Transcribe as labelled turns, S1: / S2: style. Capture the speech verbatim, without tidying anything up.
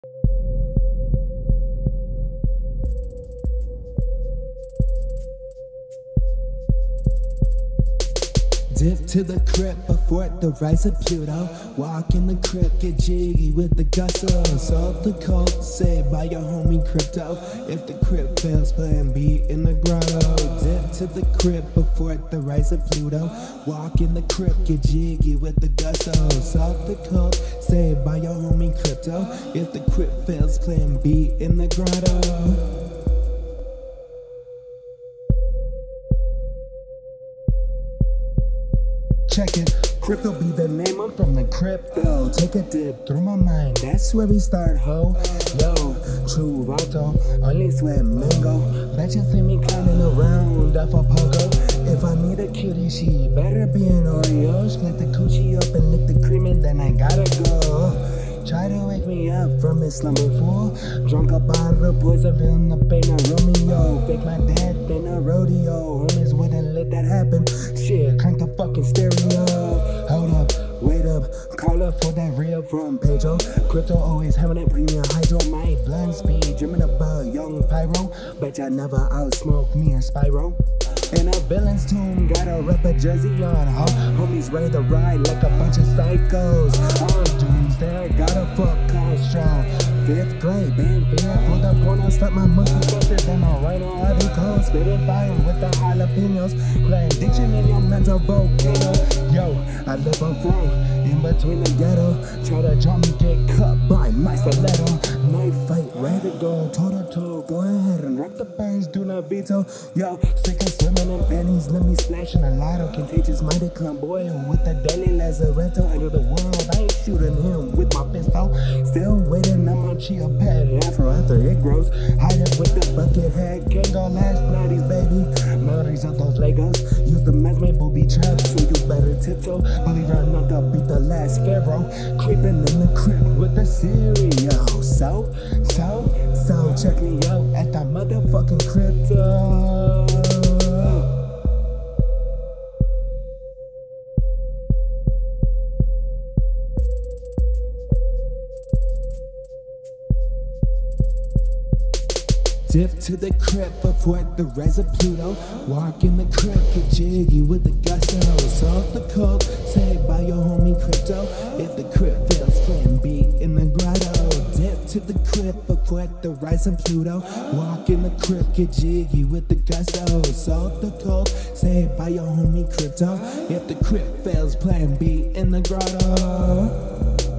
S1: Dip to the crypt before the rise of Pluto. Walk in the crypt, get jiggy with the gusto. Solve the cult, saved by your homie Crypto. If the crypt fails, plan B in the grotto. Dip to the crypt before the rise of Pluto. Walk in the crypt, get jiggy with the gusto. Solve the cult, saved by your homie Crypto. If the crypt fails, plan B in the grotto. Check it, crypto be the name, I'm from the crypto. Take a dip through my mind, that's where we start, ho. Yo, true vato, only sweat mango. Bet you see me climbing around off a pogo. If I need a cutie, she better be an Oreo. Split the coochie up and lick the cream and then I gotta go. Try to wake me up from his slumber, fool. Drunk up out of poison, feeling the pain of Romeo. Fake my death in a rodeo. Homies wouldn't let that happen. Shit, crank the fucking stereo. Hold up, wait up, call up for that real from Pedro. Crypto always having that premium hydro. My blunt speed, dreaming about young pyro. Bet y'all never outsmoke me and Spyro. In a villain's tomb, gotta rep a jersey on, huh? Homies ready to ride like a bunch of psychos. On doomsday, gotta fuck out strong. Fifth grade, band fear, pulled up on us, start my monkey busters, then I'll write on all the codes. Spitting fire with the jalapenos. Playing diction in your mental volcano. Yo, I live up wrong, in between the ghetto. Try to jump me, get cut by my stiletto. Knife fight, ready to go, toe to toe. Go ahead and rock the burns, do not veto. Yo, sick of swimming in panties, let me splash in a lotto. Contagious minded clown boy with the daily lazaretto. Under the world, I ain't shooting him with my pistol. Still waiting on my chia pet after after it grows. Hide it with the bucket head, can't go last nineties, baby. Memories of those Legos, use them as my booby traps, so you better tiptoe. Believe it or not, I'll beat the last pharaoh. Creeping in the crypt with the cereal. So, so, so, check me out at the motherfucking crypto. Dip to the crypt before the rise of Pluto. Walk in the crypt, get jiggy with the gusto. Solve the code, saved by your homie Crypto. If the crypt fails, plan B in the grotto. Dip to the crypt before the rise of Pluto. Walk in the crypt, get jiggy with the gusto. Solve the code, saved by your homie Crypto. If the crypt fails, plan B in the grotto.